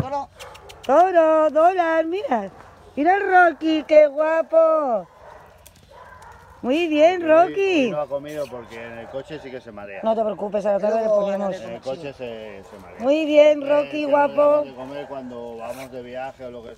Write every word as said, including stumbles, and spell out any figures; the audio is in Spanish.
Toro. Toro, dólar, mira. Mira el Rocky, qué guapo. Muy bien, Porque hoy- Rocky. hoy no ha comido porque en el coche sí que se marea. No te preocupes, a la tarde le Luego ponemos. En el coche se, se marea. Muy bien, Eh, Rocky, siempre guapo. damos de comer cuando vamos de viaje o lo que